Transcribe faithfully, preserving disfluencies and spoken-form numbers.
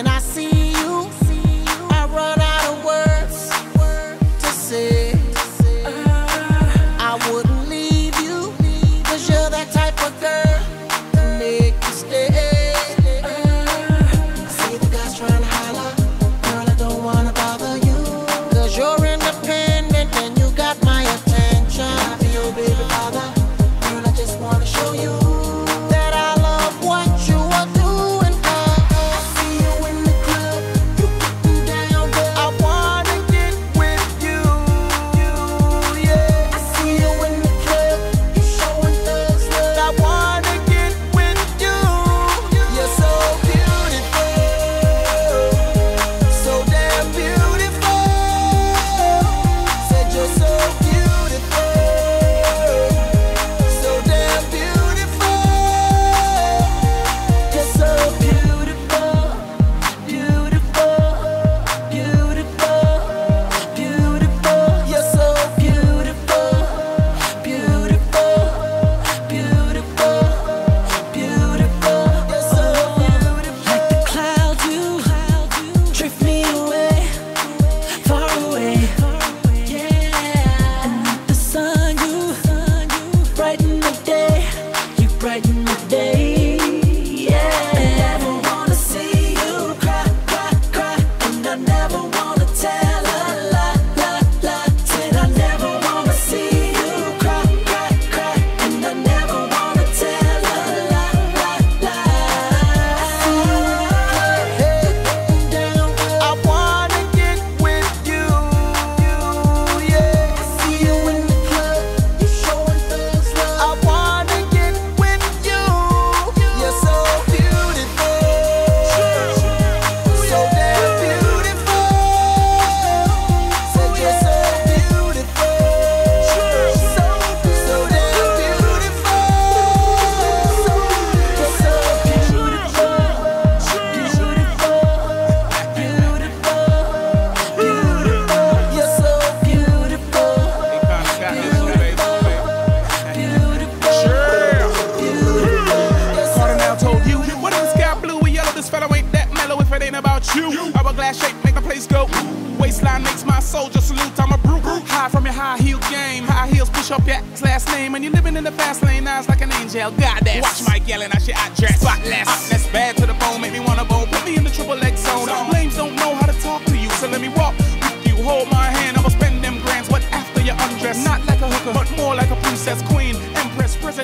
When I see you, I run out of words to say. I wouldn't leave you, cause you're that type of girl to make you stay. See the guys trying to holler, girl, I don't wanna bother you, cause you're independent and you got my attention. I'll be your baby father, girl, I just wanna show you that I love what you are doing. I see you in the club, you getting down, girl. I wanna get with you, yeah. I see you in the club, you showing thugs love. I wanna get with you. You're so beautiful, so damn beautiful. Said you're so beautiful, so damn beautiful. You're so beautiful, beautiful, beautiful, beautiful. You're so beautiful, beautiful, beautiful, beautiful. You're so beautiful. Like the clouds, you drift me away, far away. Yeah. And like the sun, you brighten the day, you brighten the day. Yeah. I never wanna see you cry, cry, cry, and I never wanna tell a lie, lie, lie. Said I never wanna see you cry, cry, cry, and I never wanna tell a lie, lie, lie. Hey, down, I wanna get with you, yeah. I see you in the club, you showing thugs love. I wanna get with you. You're so beautiful, so damn beautiful. Said you're so beautiful, so so damn beautiful. You're so beautiful, beautiful, beautiful, beautiful. You're so beautiful, Cardinal told you, what if the sky blue or yellow? This fellow ain't that mellow if it ain't about you. Hourglass shape make the place go. Waistline makes my soldier salute. I'm a brute. High from your high heel game. High heels push up your last name. And you're living in the fast lane. Eyes like an angel. Goddess. Watch Mike yelling. I shit. I dress spotless. Hotness bad to the bone. Make me wanna bone. Put me in the triple X zone. Lames don't know how to talk to you. So let me walk with you. Hold my hand. I'ma spend them grands. What after you undress? Not like a hooker, but more like a princess, queen, empress, president.